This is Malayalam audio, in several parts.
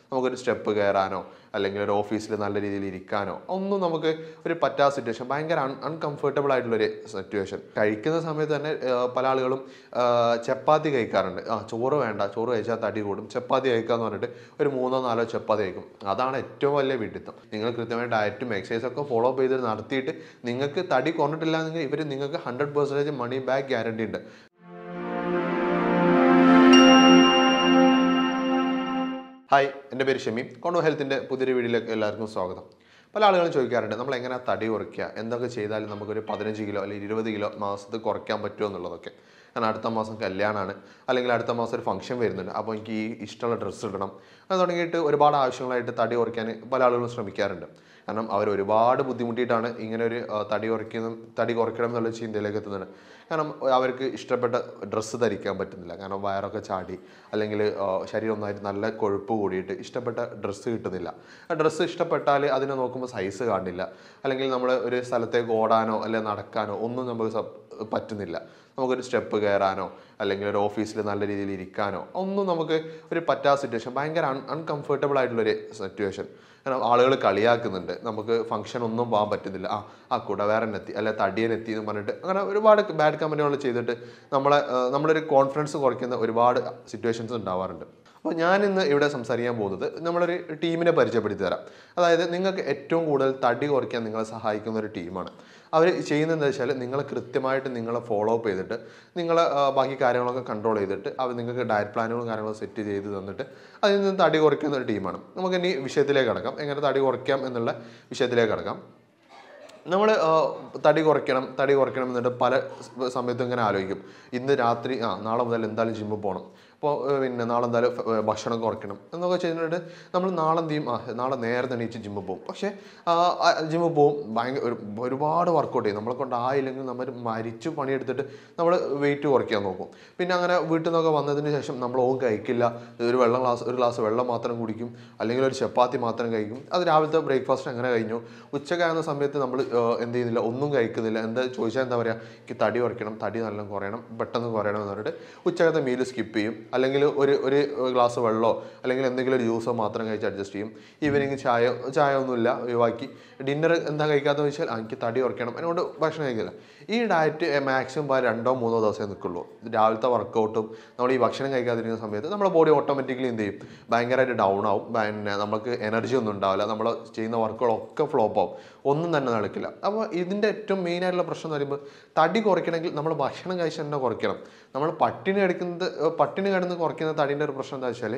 നമുക്കൊരു സ്റ്റെപ്പ് കയറാനോ അല്ലെങ്കിൽ ഒരു ഓഫീസിൽ നല്ല രീതിയിൽ ഇരിക്കാനോ ഒന്നും നമുക്ക് ഒരു പറ്റാത്ത സിറ്റുവേഷൻ, ഭയങ്കര അൺകംഫർട്ടബിൾ ആയിട്ടുള്ളൊരു സിറ്റുവേഷൻ. കഴിക്കുന്ന സമയത്ത് തന്നെ പല ആളുകളും ചപ്പാത്തി കഴിക്കാറുണ്ട്. ചോറ് വേണ്ട, ചോറ് കഴിച്ചാൽ തടി കൂടും, ചപ്പാത്തി കഴിക്കാന്ന് പറഞ്ഞിട്ട് ഒരു 3-4 ചപ്പാത്തി കഴിക്കും. അതാണ് ഏറ്റവും വലിയ വിഡിത്തം. നിങ്ങൾ കൃത്യമായ ഡയറ്റും എക്സസൈസൊക്കെ ഫോളോ അപ്പ് ചെയ്ത് നടത്തിയിട്ട് നിങ്ങൾക്ക് തടി കുറഞ്ഞിട്ടില്ല എങ്കിൽ ഇവർ നിങ്ങൾക്ക് 100% മണി ബാക്ക് ഗ്യാരണ്ടി ഉണ്ട്. ഹായ്, എൻ്റെ പേര് ഷമീം. കൊണ്ടോ ഹെൽത്തിൻ്റെ പുതിയൊരു വീഡിയോയിലേക്ക് എല്ലാവർക്കും സ്വാഗതം. പല ആളുകളും ചോദിക്കാറുണ്ട്, നമ്മൾ എങ്ങനെ തടി കുറയ്ക്കുക, എന്തൊക്കെ ചെയ്താലും നമുക്കൊരു 15 കിലോ അല്ലെങ്കിൽ 20 കിലോ മാസത്തിൽ കുറയ്ക്കാൻ പറ്റുമോ എന്നുള്ളതൊക്കെ. കാരണം അടുത്ത മാസം കല്യാണമാണ്, അല്ലെങ്കിൽ അടുത്ത മാസം ഒരു ഫംഗ്ഷൻ വരുന്നുണ്ട്, അപ്പോൾ എനിക്ക് ഈ ഇഷ്ടമുള്ള ഡ്രസ്സ് ഇടണം, അത് തുടങ്ങിയിട്ട് ഒരുപാട് ആവശ്യങ്ങളായിട്ട് തടി കുറയ്ക്കാൻ പല ആളുകളും ശ്രമിക്കാറുണ്ട്. കാരണം അവർ ഒരുപാട് ബുദ്ധിമുട്ടിയിട്ടാണ് ഇങ്ങനെ ഒരു തടി കുറയ്ക്കണം എന്നുള്ള ചിന്തയിലേക്ക് എത്തുന്നത്. കാരണം അവർക്ക് ഇഷ്ടപ്പെട്ട ഡ്രസ്സ് ധരിക്കാൻ പറ്റുന്നില്ല, കാരണം വയറൊക്കെ ചാടി അല്ലെങ്കിൽ ശരീരം ഒന്നായിട്ട് നല്ല കൊഴുപ്പ് കൂടിയിട്ട് ഇഷ്ടപ്പെട്ട ഡ്രസ്സ് കിട്ടുന്നില്ല. ആ ഡ്രസ്സ് ഇഷ്ടപ്പെട്ടാൽ അതിനെ നോക്കുമ്പോൾ സൈസ് കാണില്ല, അല്ലെങ്കിൽ നമ്മൾ ഒരു സ്ഥലത്തേക്ക് ഓടാനോ അല്ലെങ്കിൽ നടക്കാനോ ഒന്നും നമുക്ക് പറ്റുന്നില്ല. നമുക്കൊരു സ്റ്റെപ്പ് കയറാനോ അല്ലെങ്കിൽ ഒരു ഓഫീസിൽ നല്ല രീതിയിൽ ഇരിക്കാനോ ഒന്നും നമുക്ക് ഒരു പറ്റാത്ത സിറ്റുവേഷൻ, ഭയങ്കര അൺകംഫർട്ടബിൾ ആയിട്ടുള്ളൊരു സിറ്റുവേഷൻ. കാരണം ആളുകൾ കളിയാക്കുന്നുണ്ട്, നമുക്ക് ഫംഗ്ഷൻ ഒന്നും പോകാൻ പറ്റുന്നില്ല, കുടവേറനെത്തി അല്ലെ തടിയനെത്തി എന്ന് പറഞ്ഞിട്ട് അങ്ങനെ ഒരുപാട് ബാഡ് കമന്റുകൾ ചെയ്തിട്ട് നമ്മളൊരു കോൺഫിഡൻസ് കുറയ്ക്കുന്ന ഒരുപാട് സിറ്റുവേഷൻസ് ഉണ്ടാവാറുണ്ട്. അപ്പോൾ ഞാൻ ഇന്ന് ഇവിടെ സംസാരിക്കാൻ പോകുന്നത് നമ്മളൊരു ടീമിനെ പരിചയപ്പെടുത്തി തരാം. അതായത് നിങ്ങൾക്ക് ഏറ്റവും കൂടുതൽ തടി കുറയ്ക്കാൻ നിങ്ങളെ സഹായിക്കുന്ന ഒരു ടീമാണ്. അവർ ചെയ്യുന്നത് എന്താ വെച്ചാൽ, നിങ്ങൾ കൃത്യമായിട്ട് നിങ്ങളെ ഫോളോ അപ്പ് ചെയ്തിട്ട് നിങ്ങളെ ബാക്കി കാര്യങ്ങളൊക്കെ കൺട്രോൾ ചെയ്തിട്ട് അവർ നിങ്ങൾക്ക് ഡയറ്റ് പ്ലാനുകളും കാര്യങ്ങളും സെറ്റ് ചെയ്ത് തന്നിട്ട് അതിൽ നിന്ന് തടി കുറയ്ക്കുന്ന ഒരു ടീമാണ്. നമുക്ക് ഇനി വിഷയത്തിലേക്ക് കടക്കാം, എങ്ങനെ തടി കുറയ്ക്കാം എന്നുള്ള വിഷയത്തിലേക്ക് കടക്കാം. നമ്മൾ തടി കുറയ്ക്കണം എന്നിട്ട് പല സമയത്തും ഇങ്ങനെ ആലോചിക്കും, ഇന്ന് രാത്രി നാളെ മുതൽ എന്തായാലും ജിമ്മിൽ പോകണം, അപ്പോൾ പിന്നെ നാളെ എന്തായാലും ഭക്ഷണം കുറയ്ക്കണം എന്നൊക്കെ ചെയ്തിട്ട് നമ്മൾ നാളെ എന്ത് ചെയ്യും, നാളെ നേരത്തെ എണീച്ച് ജിമ്മിൽ പോകും. പക്ഷേ ജിമ്മിൽ പോകും, ഒരുപാട് വർക്കൗട്ട് ചെയ്യും, നമ്മളെ കൊണ്ട് ആയില്ലെങ്കിൽ നമ്മൾ മരിച്ചു പണിയെടുത്തിട്ട് നമ്മൾ വെയിറ്റ് കുറയ്ക്കാൻ നോക്കും. പിന്നെ അങ്ങനെ വീട്ടിൽ നിന്നൊക്കെ വന്നതിന് ശേഷം നമ്മൾ കഴിക്കില്ല, ഒരു ഗ്ലാസ് വെള്ളം മാത്രം കുടിക്കും, അല്ലെങ്കിൽ ഒരു ചപ്പാത്തി മാത്രം കഴിക്കും. അത് രാവിലത്തെ ബ്രേക്ക്ഫാസ്റ്റ് അങ്ങനെ കഴിഞ്ഞു. ഉച്ചക്കാകുന്ന സമയത്ത് നമ്മൾ എന്ത് ചെയ്യുന്നില്ല, ഒന്നും കഴിക്കുന്നില്ല. എന്താ ചോദിച്ചാൽ എന്താ പറയുക, എനിക്ക് തടി കുറയ്ക്കണം, തടി നല്ല കുറയണം, പെട്ടെന്ന് കുറയണം എന്ന് പറഞ്ഞിട്ട് ഉച്ചക്കത്തെ മീൽ സ്കിപ്പ് ചെയ്യും, അല്ലെങ്കിൽ ഒരു ഗ്ലാസ് വെള്ളമോ അല്ലെങ്കിൽ എന്തെങ്കിലും ഒരു ജ്യൂസോ മാത്രം കഴിച്ച് അഡ്ജസ്റ്റ് ചെയ്യും. ഈവനിങ് ചായ ഒന്നുമില്ല, ഒഴിവാക്കി. ഡിന്നർ എന്താ കഴിക്കാത്തതെന്ന് വെച്ചാൽ എനിക്ക് തടി കുറയ്ക്കണം, അതിനോട് ഭക്ഷണം കഴിക്കില്ല. ഈ ഡയറ്റ് മാക്സിമം 2-3 ദിവസമേ നിൽക്കുള്ളൂ. രാവിലത്തെ വർക്കൗട്ടും നമ്മൾ ഈ ഭക്ഷണം കഴിക്കാതിരിക്കുന്ന സമയത്ത് നമ്മുടെ ബോഡി ഓട്ടോമാറ്റിക്കലി എന്ത് ചെയ്യും, ഭയങ്കരമായിട്ട് ഡൗൺ ആവും. പിന്നെ നമുക്ക് എനർജി ഒന്നും ഉണ്ടാവില്ല, നമ്മൾ ചെയ്യുന്ന വർക്കുകളൊക്കെ ഫ്ലോപ്പ് ആവും, ഒന്നും തന്നെ നടക്കില്ല. അപ്പോൾ ഇതിൻ്റെ ഏറ്റവും മെയിൻ ആയിട്ടുള്ള പ്രശ്നം എന്ന് പറയുമ്പോൾ, തടി കുറയ്ക്കണമെങ്കിൽ നമ്മൾ ഭക്ഷണം കഴിച്ച് തന്നെ കുറയ്ക്കണം. നമ്മൾ പട്ടിണി കിടന്ന് കുറയ്ക്കുന്ന തടീൻ്റെ ഒരു പ്രശ്നം എന്താ വെച്ചാൽ,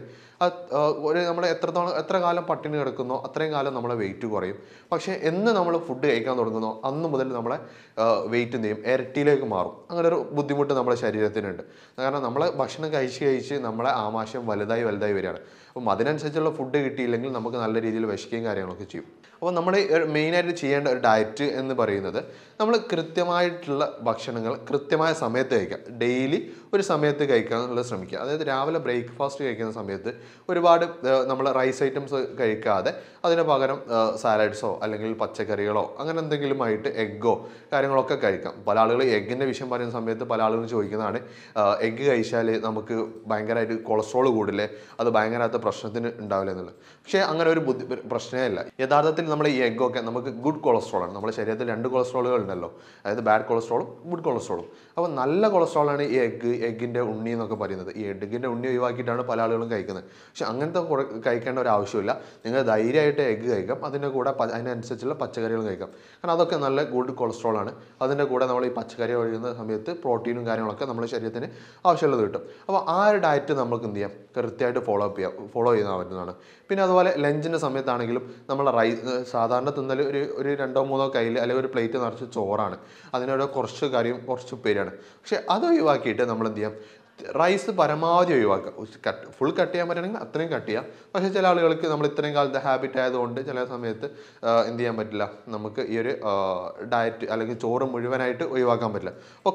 നമ്മൾ എത്ര കാലം പട്ടിണി കിടക്കുന്നോ അത്രയും കാലം നമ്മളെ വെയിറ്റ് കുറയും. പക്ഷേ എന്ന് നമ്മൾ ഫുഡ് കഴിക്കാൻ തുടങ്ങുന്നോ അന്ന് മുതൽ നമ്മളെ വെയിറ്റ് എന്ത് ചെയ്യും, ഇരട്ടിയിലേക്ക് മാറും. അങ്ങനെ ഒരു ബുദ്ധിമുട്ട് നമ്മുടെ ശരീരത്തിനുണ്ട്. കാരണം നമ്മൾ ഭക്ഷണം കഴിച്ച് നമ്മളെ ആമാശയം വലുതായി വരികയാണ്. അപ്പം അതിനനുസരിച്ചുള്ള ഫുഡ് കിട്ടിയില്ലെങ്കിൽ നമുക്ക് നല്ല രീതിയിൽ വിശക്കുകയും കാര്യങ്ങളൊക്കെ ചെയ്യും. അപ്പോൾ നമ്മൾ മെയിനായിട്ട് ചെയ്യേണ്ട ഒരു ഡയറ്റ് എന്ന് പറയുന്നത്, നമ്മൾ കൃത്യമായിട്ടുള്ള ഭക്ഷണങ്ങൾ കൃത്യമായ സമയത്ത് കഴിക്കുക. ഡെയിലി ഒരു സമയത്ത് കഴിക്കാനുള്ളത് ശ്രമിക്കുക. അതായത് രാവിലെ ബ്രേക്ക്ഫാസ്റ്റ് കഴിക്കുന്ന സമയത്ത് ഒരുപാട് നമ്മൾ റൈസ് ഐറ്റംസ് കഴിക്കാതെ അതിന് പകരം സാലഡ്സോ അല്ലെങ്കിൽ പച്ചക്കറികളോ അങ്ങനെ എന്തെങ്കിലും ആയിട്ട് എഗ്ഗോ കാര്യങ്ങളൊക്കെ കഴിക്കാം. പല ആളുകൾ എഗ്ഗിൻ്റെ വിഷയം പറയുന്ന സമയത്ത് പല ആളുകളും ചോദിക്കുന്നതാണ്, എഗ്ഗ് കഴിച്ചാൽ നമുക്ക് ഭയങ്കരമായിട്ട് കൊളസ്ട്രോൾ കൂടില്ലേ, അത് ഭയങ്കരമായിട്ട് പ്രശ്നത്തിന് ഉണ്ടാവില്ല എന്നുള്ളത്. പക്ഷേ അങ്ങനെ ഒരു പ്രശ്നമേ ഇല്ല. യഥാർത്ഥത്തിൽ നമ്മൾ ഈ എഗ്ഗൊക്കെ നമുക്ക് ഗുഡ് കൊളസ്ട്രോളാണ്. നമ്മുടെ ശരീരത്തിൽ 2 കൊളസ്ട്രോളുകൾ ഉണ്ടല്ലോ, അതായത് ബാഡ് കൊളസ്ട്രോളും ഗുഡ് കൊളസ്ട്രോളും. അപ്പോൾ നല്ല കൊളസ്ട്രോളാണ് ഈ എഗ്ഗിൻ്റെ ഉണ്ണി എന്നൊക്കെ പറയുന്നത്. ഈ എഗ്ഗിൻ്റെ ഉണ്ണി ഒഴിവാക്കിയിട്ടാണ് പല ആളുകളും കഴിക്കുന്നത്. പക്ഷെ അങ്ങനത്തെ കഴിക്കേണ്ട ഒരു ആവശ്യമില്ല. നിങ്ങൾ ധൈര്യമായിട്ട് എഗ്ഗ് കഴിക്കാം, അതിൻ്റെ കൂടെ അതിനനുസരിച്ചുള്ള പച്ചക്കറികൾ കഴിക്കാം. കാരണം അതൊക്കെ നല്ല ഗുഡ് കൊളസ്ട്രോളാണ്. അതിൻ്റെ കൂടെ നമ്മൾ ഈ പച്ചക്കറി കഴിക്കുന്ന സമയത്ത് പ്രോട്ടീനും കാര്യങ്ങളൊക്കെ നമ്മുടെ ശരീരത്തിന് ആവശ്യമുള്ളത് കിട്ടും. അപ്പോൾ ആ ഒരു ഡയറ്റ് നമുക്ക് എന്ത് ചെയ്യാം, കൃത്യമായിട്ട് ഫോളോ ചെയ്യാൻ പറ്റുന്നതാണ്. പിന്നെ അതുപോലെ ലഞ്ചിൻ്റെ സമയത്താണെങ്കിലും നമ്മൾ സാധാരണ തിന്നൽ ഒരു 2-3 കയ്യിൽ അല്ലെങ്കിൽ ഒരു പ്ലേറ്റ് നിറച്ച് ചോറാണ്, അതിനോട് കുറച്ച് കറിയും കുറച്ച് ഉപ്പേരിയാണ്. പക്ഷേ അത് ഒഴിവാക്കിയിട്ട് നമ്മൾ എന്ത് ചെയ്യാം, റൈസ് പരമാവധി ഒഴിവാക്കുക. ഫുൾ കട്ട് ചെയ്യാൻ പറ്റുകയാണെങ്കിൽ അത്രയും കട്ട് ചെയ്യാം. പക്ഷേ ചില ആളുകൾക്ക് നമ്മൾ ഇത്രയും കാലത്തെ ഹാബിറ്റ് ആയതുകൊണ്ട് ചില സമയത്ത് എന്ത് ചെയ്യാൻ പറ്റില്ല, നമുക്ക് ഈ ഒരു ഡയറ്റ് അല്ലെങ്കിൽ ചോറ് മുഴുവനായിട്ട് ഒഴിവാക്കാൻ പറ്റില്ല. അപ്പോൾ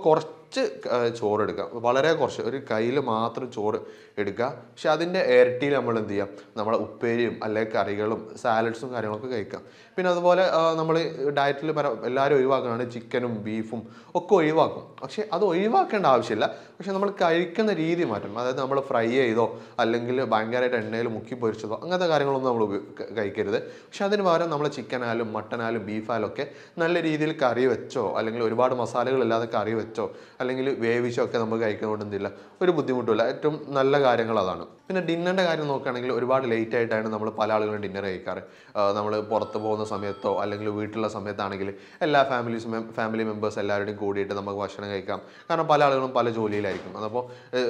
കുറച്ച് ചോറ് എടുക്കുക, വളരെ കുറച്ച്, ഒരു കയ്യിൽ മാത്രം ചോറ് എടുക്കുക. പക്ഷെ അതിൻ്റെ ഇരട്ടിയിൽ നമ്മൾ എന്ത് ചെയ്യാം, നമ്മളെ ഉപ്പേരിയും അല്ലെങ്കിൽ കറികളും സാലഡ്സും കാര്യങ്ങളൊക്കെ കഴിക്കാം. പിന്നെ അതുപോലെ നമ്മൾ ഡയറ്റിൽ എല്ലാവരും ഒഴിവാക്കുന്നതാണ് ചിക്കനും ബീഫും ഒക്കെ ഒഴിവാക്കും. പക്ഷെ അത് ഒഴിവാക്കേണ്ട ആവശ്യമില്ല. പക്ഷെ നമ്മൾ കഴിക്കുന്ന രീതി മാറ്റണം. അതായത് നമ്മൾ ഫ്രൈ ചെയ്തോ അല്ലെങ്കിൽ ഭയങ്കരമായിട്ട് എണ്ണയിൽ മുക്കി പൊരിച്ചതോ അങ്ങനത്തെ കാര്യങ്ങളൊന്നും നമ്മൾ കഴിക്കരുത്. പക്ഷെ അതിന് പകരം നമ്മൾ ചിക്കനായാലും മട്ടനായാലും ബീഫായാലും ഒക്കെ നല്ല രീതിയിൽ കറി വെച്ചോ അല്ലെങ്കിൽ ഒരുപാട് മസാലകളില്ലാതെ കറി വെച്ചോ അല്ലെങ്കിൽ വേവിച്ചോ ഒക്കെ നമുക്ക് കഴിക്കുന്നതുകൊണ്ട് എന്തില്ല ഒരു ബുദ്ധിമുട്ടില്ല. ഏറ്റവും നല്ല കാര്യങ്ങൾ അതാണ്. പിന്നെ ഡിന്നറിൻ്റെ കാര്യം നോക്കുകയാണെങ്കിൽ ഒരുപാട് ലേറ്റ് ആയിട്ടാണ് നമ്മൾ പല ആളുകളും ഡിന്നർ കഴിക്കാറ്. നമ്മൾ പുറത്ത് പോകുന്ന സമയത്തോ അല്ലെങ്കിൽ വീട്ടിലുള്ള സമയത്താണെങ്കിൽ എല്ലാ ഫാമിലി മെമ്പേഴ്സ് എല്ലാവരുടെയും കൂടിയിട്ട് നമുക്ക് ഭക്ഷണം കഴിക്കാം. കാരണം പല ആളുകളും പല ജോലിയിലായിരിക്കും. അതപ്പോൾ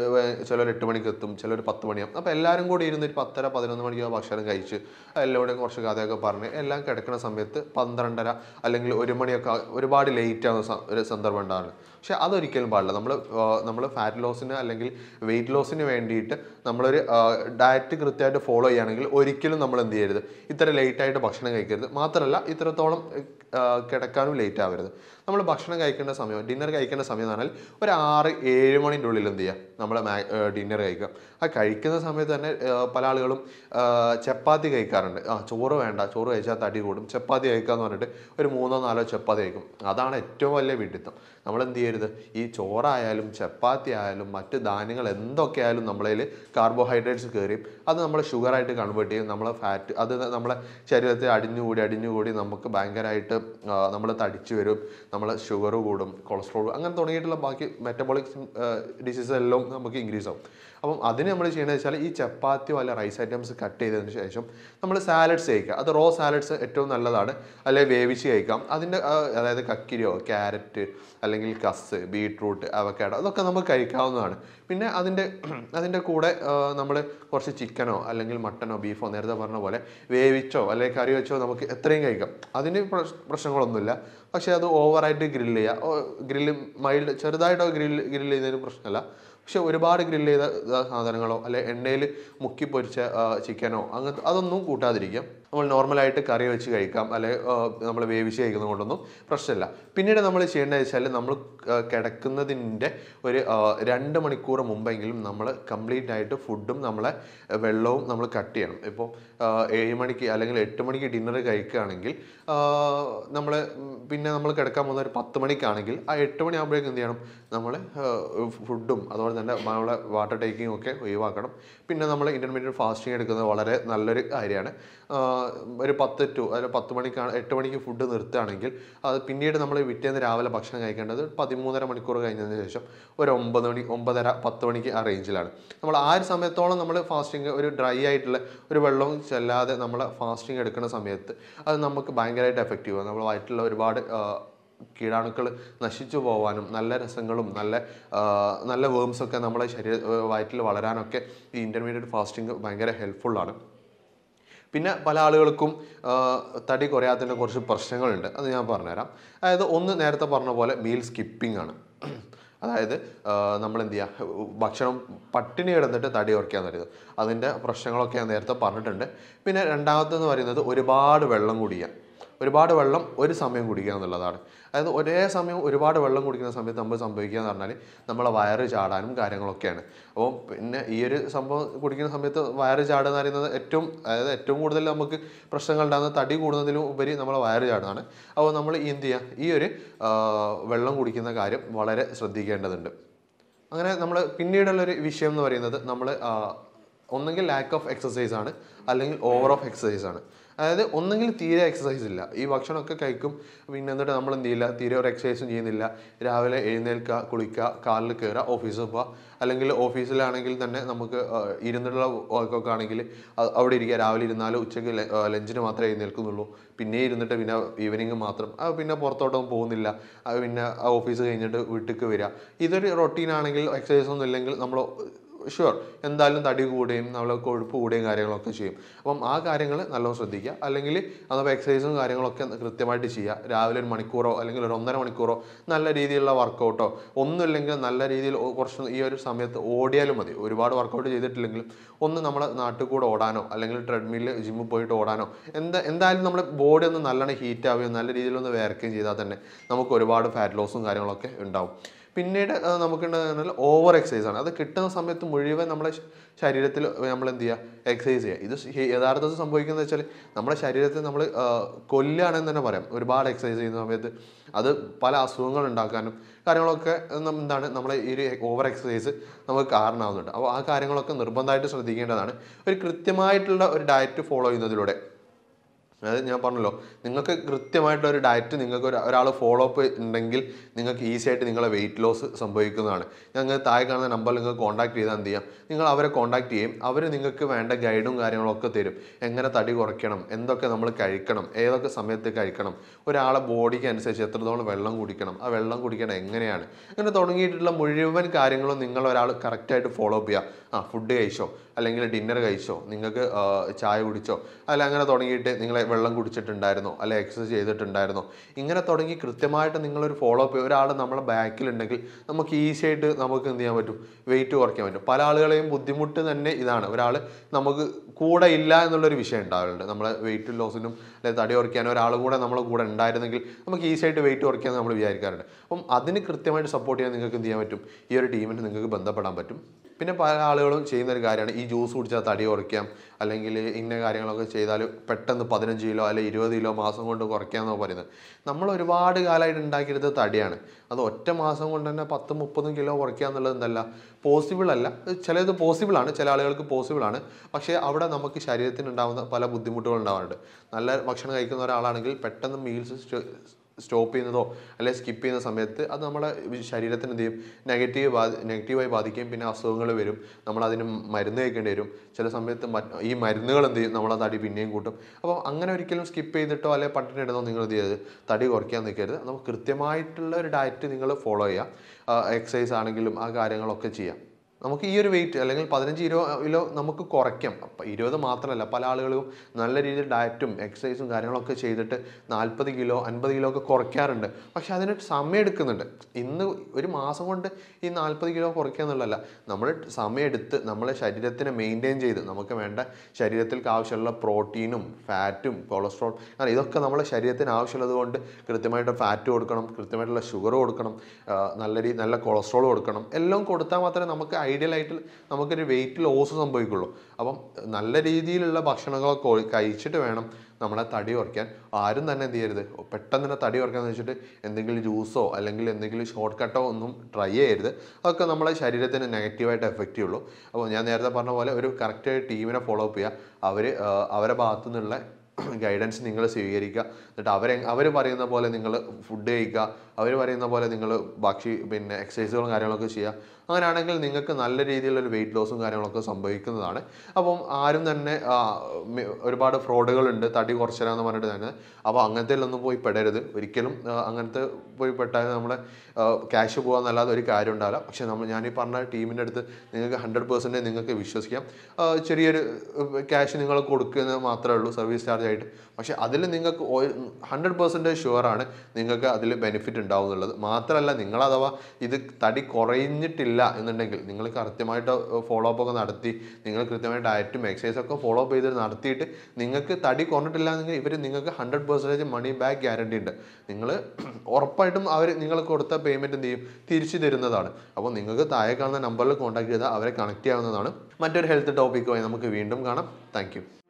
ചിലർ 8 മണിക്ക് എത്തും, ചിലർ 10 മണിയാവും. അപ്പോൾ എല്ലാവരും കൂടി ഇരുന്ന് 10:30 11 മണിക്ക് ഭക്ഷണം കഴിച്ച് എല്ലാവരുടെയും കുറച്ച് കഥയൊക്കെ പറഞ്ഞ് എല്ലാം കിടക്കുന്ന സമയത്ത് 12:30 അല്ലെങ്കിൽ 1 മണിയൊക്കെ ഒരുപാട് ലേറ്റ് ആവുന്ന ഒരു സന്ദർഭം ഉണ്ടാകുന്നത്. പക്ഷെ അതൊരിക്കലും പാടില്ല. നമ്മൾ ഫാറ്റ് ലോസിന് അല്ലെങ്കിൽ വെയിറ്റ് ലോസിന് വേണ്ടിയിട്ട് നമ്മളൊരു ഡയറ്റ് കൃത്യമായിട്ട് ഫോളോ ചെയ്യുകയാണെങ്കിൽ ഒരിക്കലും നമ്മൾ എന്ത് ചെയ്യരുത്, ഇത്ര ലേറ്റായിട്ട് ഭക്ഷണം കഴിക്കരുത്. മാത്രമല്ല ഇത്രത്തോളം കിടക്കാനും ലേറ്റ് ആവരുത്. നമ്മൾ ഭക്ഷണം കഴിക്കേണ്ട സമയം, ഡിന്നർ കഴിക്കേണ്ട സമയം എന്ന് പറഞ്ഞാൽ ഒരു 6-7 മണിൻ്റെ ഉള്ളിൽ എന്ത് ചെയ്യുക, നമ്മൾ ഡിന്നർ കഴിക്കുക. ആ കഴിക്കുന്ന സമയത്ത് തന്നെ പല ആളുകളും ചപ്പാത്തി കഴിക്കാറുണ്ട്. ചോറ് വേണ്ട, ചോറ് കഴിച്ചാൽ തടി കൂടും, ചപ്പാത്തി കഴിക്കാമെന്ന് പറഞ്ഞിട്ട് ഒരു 3-4 ചപ്പാത്തി കഴിക്കും. അതാണ് ഏറ്റവും വലിയ വിഡിത്തം. നമ്മൾ എന്ത് ചെയ്യരുത്, ഈ ചോറായാലും ചപ്പാത്തി ആയാലും മറ്റ് ധാന്യങ്ങൾ എന്തൊക്കെ ആയാലും നമ്മളതിൽ കാർബോഹൈഡ്രേറ്റ്സ് കയറിയും അത് നമ്മൾ ഷുഗറായിട്ട് കൺവേർട്ട് ചെയ്യും. നമ്മളെ ഫാറ്റ് അത് നമ്മളെ ശരീരത്തിൽ അടിഞ്ഞുകൂടി നമുക്ക് ഭയങ്കരമായിട്ട് നമ്മൾ തടിച്ചു വരും, നമ്മളെ ഷുഗർ കൂടും, കൊളസ്ട്രോൾ അങ്ങനെ തുടങ്ങിയിട്ടുള്ള ബാക്കി മെറ്റബോളിക് ഡിസീസ് എല്ലാം നമുക്ക് ഇൻക്രീസ് ആവും. അപ്പം അതിന് നമ്മൾ ചെയ്യണമെന്ന് വെച്ചാൽ ഈ ചപ്പാത്തിയോ അല്ല റൈസ് ഐറ്റംസ് കട്ട് ചെയ്തതിന് ശേഷം നമ്മൾ സാലഡ്സ് കഴിക്കുക. അത് റോ സാലഡ്സ് ഏറ്റവും നല്ലതാണ്, അല്ലെങ്കിൽ വേവിച്ച് കഴിക്കാം. അതിൻ്റെ അതായത് കക്കിരിയോ ക്യാരറ്റ് അല്ലെങ്കിൽ കസ് ബീട്രൂട്ട് അവക്കാഡോ അതൊക്കെ നമുക്ക് കഴിക്കാവുന്നതാണ്. പിന്നെ അതിൻ്റെ കൂടെ നമ്മൾ കുറച്ച് ചിക്കനോ അല്ലെങ്കിൽ മട്ടനോ ബീഫോ നേരത്തെ പറഞ്ഞ പോലെ വേവിച്ചോ അല്ലെങ്കിൽ കറി വെച്ചോ നമുക്ക് എത്രയും കഴിക്കാം. അതിന് പ്രശ്നങ്ങളൊന്നുമില്ല. പക്ഷേ അത് ഓവറായിട്ട് ഗ്രില്ല് ചെയ്യുക, മൈൽഡ് ചെറുതായിട്ടോ ഗ്രില്ല് ചെയ്യുന്നതിന് പ്രശ്നമല്ല. പക്ഷെ ഒരുപാട് ഗ്രില്ല് ചെയ്ത സാധനങ്ങളോ അല്ലെ എണ്ണയിൽ മുക്കി പൊരിച്ച ചിക്കനോ അങ്ങനത്തെ അതൊന്നും കൂട്ടാതിരിക്കാം. നമ്മൾ നോർമലായിട്ട് കറി വെച്ച് കഴിക്കാം, അല്ലെ നമ്മൾ വേവിച്ച് കഴിക്കുന്നത് കൊണ്ടൊന്നും പ്രശ്നമില്ല. പിന്നീട് നമ്മൾ ചെയ്യേണ്ടത് വെച്ചാൽ നമ്മൾ കിടക്കുന്നതിൻ്റെ ഒരു 2 മണിക്കൂർ മുമ്പെങ്കിലും നമ്മൾ കംപ്ലീറ്റ് ആയിട്ട് ഫുഡും നമ്മളെ വെള്ളവും നമ്മൾ കട്ട് ചെയ്യണം. ഇപ്പോൾ 7 മണിക്ക് അല്ലെങ്കിൽ 8 മണിക്ക് ഡിന്നർ കഴിക്കുകയാണെങ്കിൽ നമ്മൾ കിടക്കാൻ പോകുന്ന ഒരു 10 മണിക്കാണെങ്കിൽ ആ 8 മണിയാകുമ്പോഴേക്കും എന്ത് ചെയ്യണം, നമ്മൾ ഫുഡും അതുപോലെ തന്നെ നമ്മളെ വാട്ടർ ടേക്കിങ്ങും ഒക്കെ ഒഴിവാക്കണം. പിന്നെ നമ്മൾ ഇൻ്റർമീഡിയറ്റ് ഫാസ്റ്റിംഗ് എടുക്കുന്നത് വളരെ നല്ലൊരു കാര്യമാണ്. ഒരു 10 മണിക്കാണ് 8 മണിക്ക് ഫുഡ് നിർത്തുകയാണെങ്കിൽ അത് പിന്നീട് നമ്മൾ പിറ്റേന്ന് രാവിലെ ഭക്ഷണം കഴിക്കേണ്ടത് 13.5 മണിക്കൂർ കഴിഞ്ഞതിന് ശേഷം ഒരു 9 മണി 9:30 10 മണിക്ക് ആ റേഞ്ചിലാണ്. നമ്മൾ ആ ഒരു സമയത്തോളം നമ്മൾ ഫാസ്റ്റിംഗ് ഒരു ഡ്രൈ ആയിട്ടുള്ള ഒരു വെള്ളവും ചെല്ലാതെ നമ്മൾ ഫാസ്റ്റിംഗ് എടുക്കുന്ന സമയത്ത് അത് നമുക്ക് ഭയങ്കരമായിട്ട് എഫക്റ്റീവ് ആണ്. നമ്മൾ വയറ്റിലുള്ള ഒരുപാട് കീടാണുക്കൾ നശിച്ചു പോകാനും നല്ല രസങ്ങളും നല്ല വേംസൊക്കെ നമ്മളെ വയറ്റിൽ വളരാനൊക്കെ ഈ ഇൻ്റർമീഡിയറ്റ് ഫാസ്റ്റിംഗ് ഭയങ്കര ഹെൽപ്ഫുള്ളാണ്. പിന്നെ പല ആളുകൾക്കും തടി കുറയാത്തതിൻ്റെ കുറച്ച് പ്രശ്നങ്ങളുണ്ട്, അത് ഞാൻ പറഞ്ഞുതരാം. അതായത് ഒന്ന് നേരത്തെ പറഞ്ഞ പോലെ മീൽ സ്കിപ്പിംഗ് ആണ്. അതായത് നമ്മൾ എന്ത് ചെയ്യുക, ഭക്ഷണം പട്ടിണി കിടന്നിട്ട് തടി കുറയ്ക്കാൻ തരുന്നത്, അതിൻ്റെ പ്രശ്നങ്ങളൊക്കെ ഞാൻ നേരത്തെ പറഞ്ഞിട്ടുണ്ട്. പിന്നെ രണ്ടാമത്തെന്ന് പറയുന്നത് ഒരുപാട് വെള്ളം കുടിക്കുക. ഒരുപാട് വെള്ളം ഒരു സമയം കുടിക്കുക എന്നുള്ളതാണ്. അതായത് ഒരേ സമയം ഒരുപാട് വെള്ളം കുടിക്കുന്ന സമയത്ത് നമ്മൾ സംഭവിക്കുക എന്ന് പറഞ്ഞാൽ നമ്മളെ വയറ് ചാടാനും കാര്യങ്ങളൊക്കെയാണ്. അപ്പോൾ പിന്നെ ഈ ഒരു സംഭവം കുടിക്കുന്ന സമയത്ത് വയറ് ചാടുക എന്ന് പറയുന്നത് ഏറ്റവും കൂടുതൽ നമുക്ക് പ്രശ്നങ്ങൾ ഉണ്ടാകുന്ന തടി കൂടുന്നതിലും ഉപരി നമ്മളെ വയറ് ചാടുന്നതാണ്. അപ്പോൾ നമ്മൾ എന്ത് ചെയ്യുക, ഈ ഒരു വെള്ളം കുടിക്കുന്ന കാര്യം വളരെ ശ്രദ്ധിക്കേണ്ടതുണ്ട്. അങ്ങനെ നമ്മൾ പിന്നീടുള്ളൊരു വിഷയം എന്ന് പറയുന്നത് നമ്മൾ ഒന്നെങ്കിൽ ലാക്ക് ഓഫ് എക്സസൈസ് ആണ് അല്ലെങ്കിൽ ഓവർ ഓഫ് എക്സസൈസ് ആണ്. അതായത് ഒന്നെങ്കിൽ തീരെ എക്സസൈസ് ഇല്ല, ഈ ഭക്ഷണമൊക്കെ കഴിക്കും, പിന്നെ എന്നിട്ട് നമ്മൾ എന്ത് ചെയ്യില്ല, തീരെ ഒരു എക്സസൈസും ചെയ്യുന്നില്ല. രാവിലെ എഴുന്നേൽക്കുക, കുളിക്കുക, കാറിൽ കയറുക, ഓഫീസിൽ പോവുക. അല്ലെങ്കിൽ ഓഫീസിലാണെങ്കിൽ തന്നെ നമുക്ക് ഇരുന്നിട്ടുള്ള വർക്കൊക്കെ ആണെങ്കിൽ അവിടെ ഇരിക്കുക, രാവിലെ ഇരുന്നാലും ഉച്ചയ്ക്ക് ലഞ്ചിന് മാത്രമേ എഴുന്നേൽക്കുന്നുള്ളൂ. പിന്നെ ഇരുന്നിട്ട് പിന്നെ ഈവനിങ് മാത്രം, പിന്നെ പുറത്തോട്ടൊന്നും പോകുന്നില്ല. പിന്നെ ഓഫീസ് കഴിഞ്ഞിട്ട് വീട്ടിലേക്ക് വരിക. ഇതൊരു റൊട്ടീനാണെങ്കിൽ എക്സസൈസ് ഒന്നും ഇല്ലെങ്കിൽ നമ്മൾ ഷുവർ എന്തായാലും തടി കൂടുകയും നമ്മൾ കൊഴുപ്പ് കൂടുകയും കാര്യങ്ങളൊക്കെ ചെയ്യും. അപ്പം ആ കാര്യങ്ങൾ നല്ലോണം ശ്രദ്ധിക്കുക. അല്ലെങ്കിൽ അഥവാ എക്സസൈസും കാര്യങ്ങളൊക്കെ കൃത്യമായിട്ട് ചെയ്യുക. രാവിലെ 1 മണിക്കൂറോ അല്ലെങ്കിൽ ഒരു 1.5 മണിക്കൂറോ നല്ല രീതിയിലുള്ള വർക്കൗട്ടോ ഒന്നുമില്ലെങ്കിൽ നല്ല രീതിയിൽ കുറച്ച് ഈ ഒരു സമയത്ത് ഓടിയാലും മതി. ഒരുപാട് വർക്കൗട്ട് ചെയ്തിട്ടില്ലെങ്കിലും ഒന്ന് നമ്മളെ നാട്ടിൽ കൂടെ ഓടാനോ അല്ലെങ്കിൽ ട്രെഡ്മില്ലിൽ ജിമ്മിൽ പോയിട്ട് ഓടാനോ എന്തായാലും നമ്മുടെ ബോഡി ഒന്ന് നല്ലോണം ഹീറ്റ് ആവുകയും നല്ല രീതിയിലൊന്ന് വേർക്കുകയും ചെയ്താൽ തന്നെ നമുക്ക് ഒരുപാട് ഫാറ്റ് ലോസും കാര്യങ്ങളൊക്കെ ഉണ്ടാവും. പിന്നീട് നമുക്കുണ്ടെന്ന് ഓവർ എക്സസൈസ് ആണ്. അത് കിട്ടുന്ന സമയത്ത് മുഴുവൻ നമ്മുടെ ശരീരത്തിൽ നമ്മൾ എന്ത് ചെയ്യുക, എക്സസൈസ് ചെയ്യുക. ഇത് യഥാർത്ഥത്തിൽ സംഭവിക്കുന്നത് വെച്ചാൽ നമ്മുടെ ശരീരത്തെ നമ്മൾ കൊല്ലുകയാണെന്ന് തന്നെ പറയാം. ഒരുപാട് എക്സസൈസ് ചെയ്യുന്ന സമയത്ത് അത് പല അസുഖങ്ങൾ ഉണ്ടാക്കാനും കാര്യങ്ങളൊക്കെ എന്താണ് നമ്മളെ ഈ ഒരു ഓവർ എക്സസൈസ് നമുക്ക് കാരണമാകുന്നുണ്ട്. അപ്പോൾ ആ കാര്യങ്ങളൊക്കെ നിർബന്ധമായിട്ട് ശ്രദ്ധിക്കേണ്ടതാണ്. ഒരു കൃത്യമായിട്ടുള്ള ഒരു ഡയറ്റ് ഫോളോ ചെയ്യുന്നതിലൂടെ, അതായത് ഞാൻ പറഞ്ഞല്ലോ, നിങ്ങൾക്ക് കൃത്യമായിട്ടൊരു ഡയറ്റ് നിങ്ങൾക്ക് ഒരാൾ ഫോളോ അപ്പ് ഉണ്ടെങ്കിൽ നിങ്ങൾക്ക് ഈസി ആയിട്ട് നിങ്ങളെ വെയിറ്റ് ലോസ് സംഭവിക്കുന്നതാണ്. ഞങ്ങൾ താഴെ കാണുന്ന നമ്പറിൽ നിങ്ങൾക്ക് കോൺടാക്ട് ചെയ്താൽ എന്ത് ചെയ്യാം, നിങ്ങൾ അവരെ കോൺടാക്ട് ചെയ്യും. അവർ നിങ്ങൾക്ക് വേണ്ട ഗൈഡും കാര്യങ്ങളൊക്കെ തരും. എങ്ങനെ തടി കുറയ്ക്കണം, എന്തൊക്കെ നമ്മൾ കഴിക്കണം, ഏതൊക്കെ സമയത്ത് കഴിക്കണം, ഒരാളെ ബോഡിക്ക് അനുസരിച്ച് എത്രത്തോളം വെള്ളം കുടിക്കണം, ആ വെള്ളം കുടിക്കണം എങ്ങനെയാണ്, അങ്ങനെ തുടങ്ങിയിട്ടുള്ള മുഴുവൻ കാര്യങ്ങളും നിങ്ങൾ ഒരാൾ കറക്റ്റായിട്ട് ഫോളോ അപ്പ് ചെയ്യുക. ഫുഡ് കഴിച്ചോ, അല്ലെങ്കിൽ ഡിന്നർ കഴിച്ചോ, നിങ്ങൾക്ക് ചായ കുടിച്ചോ, അല്ല അങ്ങനെ തുടങ്ങിയിട്ട് നിങ്ങളെ വെള്ളം കുടിച്ചിട്ടുണ്ടായിരുന്നോ, അല്ലെ എക്സസൈസ് ചെയ്തിട്ടുണ്ടായിരുന്നോ, ഇങ്ങനെ തുടങ്ങി കൃത്യമായിട്ട് നിങ്ങളൊരു ഫോളോ അപ്പ് ഒരാൾ നമ്മളെ ബാക്കിലുണ്ടെങ്കിൽ നമുക്ക് ഈസി ആയിട്ട് നമുക്ക് എന്ത് ചെയ്യാൻ പറ്റും, വെയിറ്റ് കുറയ്ക്കാൻ പറ്റും. പല ആളുകളെയും ബുദ്ധിമുട്ട് തന്നെ ഇതാണ്, ഒരാൾ നമുക്ക് കൂടെ ഇല്ല എന്നുള്ളൊരു വിഷയം ഉണ്ടാവുന്നുണ്ട്. നമ്മളെ വെയിറ്റ് ലോസിനും അല്ലെങ്കിൽ തടി കുറയ്ക്കാനും ഒരാൾ കൂടെ നമ്മളെ കൂടെ ഉണ്ടായിരുന്നെങ്കിൽ നമുക്ക് ഈസി ആയിട്ട് വെയിറ്റ് കുറയ്ക്കാമെന്ന് നമ്മൾ വിചാരിക്കാറുണ്ട്. അപ്പം അതിന് കൃത്യമായിട്ട് സപ്പോർട്ട് ചെയ്യാൻ നിങ്ങൾക്ക് എന്ത് ചെയ്യാൻ പറ്റും, ഈ ഒരു ടീമിന് നിങ്ങൾക്ക് ബന്ധപ്പെടാൻ പറ്റും. പിന്നെ പല ആളുകളും ചെയ്യുന്ന ഒരു കാര്യമാണ് ഈ ജ്യൂസ് കുടിച്ചാൽ തടി കുറയ്ക്കാം, അല്ലെങ്കിൽ ഇന്ന കാര്യങ്ങളൊക്കെ ചെയ്താൽ പെട്ടെന്ന് 15 കിലോ അല്ലെങ്കിൽ 20 കിലോ മാസം കൊണ്ട് കുറയ്ക്കാമെന്നൊക്കെ പറയുന്നത്. നമ്മൾ ഒരുപാട് കാലമായിട്ട് ഉണ്ടാക്കിയെടുത്ത തടിയാണ്. അത് ഒറ്റ മാസം കൊണ്ട് തന്നെ 10-30 കിലോ കുറയ്ക്കുക എന്നുള്ളത് എന്തല്ല, പോസിബിൾ അല്ല. ചിലത് പോസിബിളാണ്, ചില ആളുകൾക്ക് പോസിബിളാണ്. പക്ഷേ അവിടെ നമുക്ക് ശരീരത്തിന് ഉണ്ടാകുന്ന പല ബുദ്ധിമുട്ടുകൾ ഉണ്ടാവാറുണ്ട്. നല്ല ഭക്ഷണം കഴിക്കുന്ന ഒരാളാണെങ്കിൽ പെട്ടെന്ന് മീൽസ് സ്റ്റോപ്പ് ചെയ്യുന്നതോ അല്ലെങ്കിൽ സ്കിപ്പ് ചെയ്യുന്ന സമയത്ത് അത് നമ്മുടെ ശരീരത്തിന് എന്ത് ചെയ്യും, നെഗറ്റീവായി ബാധിക്കുകയും പിന്നെ അസുഖങ്ങൾ വരും. നമ്മളതിന് മരുന്ന് കഴിക്കേണ്ടി വരും. ചില സമയത്ത് ഈ മരുന്നുകൾ എന്ത് ചെയ്യും, നമ്മളെ തടി പിന്നെയും കൂട്ടും. അപ്പോൾ അങ്ങനെ ഒരിക്കലും സ്കിപ്പ് ചെയ്തിട്ടോ അല്ലെങ്കിൽ പട്ടിണി ഇടുന്നോ നിങ്ങൾ എന്ത് ചെയ്യരുത്, തടി കുറയ്ക്കാൻ നിൽക്കരുത്. നമുക്ക് കൃത്യമായിട്ടുള്ള ഒരു ഡയറ്റ് നിങ്ങൾ ഫോളോ ചെയ്യുക. എക്സസൈസ് ആണെങ്കിലും ആ കാര്യങ്ങളൊക്കെ ചെയ്യാം. നമുക്ക് ഈ ഒരു വെയിറ്റ് അല്ലെങ്കിൽ 15-20 കിലോ നമുക്ക് കുറയ്ക്കാം. അപ്പം 20 മാത്രമല്ല, പല ആളുകളും നല്ല രീതിയിൽ ഡയറ്റും എക്സസൈസും കാര്യങ്ങളൊക്കെ ചെയ്തിട്ട് 40 കിലോ 50 കിലോ ഒക്കെ കുറയ്ക്കാറുണ്ട്. പക്ഷെ അതിന് സമയം എടുക്കുന്നുണ്ട്. ഇന്ന് ഒരു മാസം കൊണ്ട് ഈ 40 കിലോ കുറയ്ക്കുക എന്നുള്ളതല്ല, നമ്മൾ സമയമെടുത്ത് നമ്മളെ ശരീരത്തിനെ മെയിൻറ്റെയിൻ ചെയ്ത് നമുക്ക് വേണ്ട ശരീരത്തിലേക്ക് ആവശ്യമുള്ള പ്രോട്ടീനും ഫാറ്റും കൊളസ്ട്രോൾ, കാരണം ഇതൊക്കെ നമ്മളെ ശരീരത്തിന് ആവശ്യമുള്ളത് കൊണ്ട് കൃത്യമായിട്ട് ഫാറ്റ് കൊടുക്കണം, കൃത്യമായിട്ടുള്ള ഷുഗർ കൊടുക്കണം, നല്ല കൊളസ്ട്രോൾ കൊടുക്കണം. എല്ലാം കൊടുത്താൽ മാത്രമേ നമുക്ക് ഐഡിയലായിട്ട് നമുക്കൊരു വെയിറ്റ് ലോസ് സംഭവിക്കുള്ളൂ. അപ്പം നല്ല രീതിയിലുള്ള ഭക്ഷണങ്ങളൊക്കെ കഴിച്ചിട്ട് വേണം നമ്മളെ തടി കുറയ്ക്കാൻ. ആരും തന്നെ എന്ത് ചെയ്യരുത്, പെട്ടെന്ന് തന്നെ തടി കുറയ്ക്കാന്ന് വെച്ചിട്ട് എന്തെങ്കിലും ജ്യൂസോ അല്ലെങ്കിൽ എന്തെങ്കിലും ഷോർട്ട് കട്ടോ ഒന്നും ട്രൈ ചെയ്യരുത്. അതൊക്കെ നമ്മളെ ശരീരത്തിന് നെഗറ്റീവായിട്ട് എഫക്റ്റ് ചെയ്യുള്ളൂ. അപ്പോൾ ഞാൻ നേരത്തെ പറഞ്ഞ പോലെ ഒരു കറക്റ്റ് ടീമിനെ ഫോളോ അപ്പ് ചെയ്യുക. അവരെ ഭാഗത്തു നിന്നുള്ള ഗൈഡൻസ് നിങ്ങൾ സ്വീകരിക്കുക. എന്നിട്ട് അവർ പറയുന്ന പോലെ നിങ്ങൾ ഫുഡ് കഴിക്കുക, അവർ പറയുന്ന പോലെ നിങ്ങൾ പിന്നെ എക്സസൈസുകളും കാര്യങ്ങളൊക്കെ ചെയ്യുക. അങ്ങനെയാണെങ്കിൽ നിങ്ങൾക്ക് നല്ല രീതിയിലുള്ളൊരു വെയിറ്റ് ലോസും കാര്യങ്ങളൊക്കെ സംഭവിക്കുന്നതാണ്. അപ്പം ആരും തന്നെ ഒരുപാട് ഫ്രോഡുകളുണ്ട് തടി കുറച്ചരാന്ന് പറഞ്ഞിട്ട് തന്നെ. അപ്പോൾ അങ്ങനത്തേലൊന്നും പോയി പെടരുത് ഒരിക്കലും. അങ്ങനത്തെ പോയി പെട്ടാൽ നമ്മളെ ക്യാഷ് പോകാമെന്നല്ലാതെ ഒരു കാര്യം ഉണ്ടാവില്ല. പക്ഷേ ഞാനീ പറഞ്ഞ ടീമിൻ്റെ അടുത്ത് നിങ്ങൾക്ക് 100% നിങ്ങൾക്ക് വിശ്വസിക്കാം. ചെറിയൊരു ക്യാഷ് നിങ്ങൾ കൊടുക്കുന്നത് മാത്രമേ ഉള്ളൂ സർവീസ് ചാർജ് ആയിട്ട്. പക്ഷേ അതിൽ നിങ്ങൾക്ക് 100% ഷുവറാണ് നിങ്ങൾക്ക് അതിൽ ബെനിഫിറ്റ് ഉണ്ടാവും എന്നുള്ളത്. മാത്രമല്ല, നിങ്ങളഥവാ ഇത് തടി കുറഞ്ഞിട്ടില്ല എന്നുണ്ടെങ്കിൽ നിങ്ങൾ കൃത്യമായിട്ട് ഫോളോ അപ്പ് ഒക്കെ നടത്തി, നിങ്ങൾ കൃത്യമായി ഡയറ്റും എക്സസൈസൊക്കെ ഫോളോ അപ്പ് ചെയ്ത് നടത്തിയിട്ട് നിങ്ങൾക്ക് തടി കുറഞ്ഞിട്ടില്ല എന്നെങ്കിൽ ഇവർ നിങ്ങൾക്ക് 100% മണി ബാക്ക് ഗ്യാരണ്ടി ഉണ്ട്. നിങ്ങൾ ഉറപ്പായിട്ടും നിങ്ങൾ കൊടുത്ത പേയ്മെൻറ്റ് എന്ത് ചെയ്യും, തിരിച്ചു തരുന്നതാണ്. അപ്പോൾ നിങ്ങൾക്ക് താഴെ കാണുന്ന നമ്പറിൽ കോൺടാക്ട് ചെയ്താൽ അവരെ കണക്ട് ചെയ്യാവുന്നതാണ്. മറ്റൊരു ഹെൽത്ത് ടോപ്പിക്കുമായി നമുക്ക് വീണ്ടും കാണാം. താങ്ക്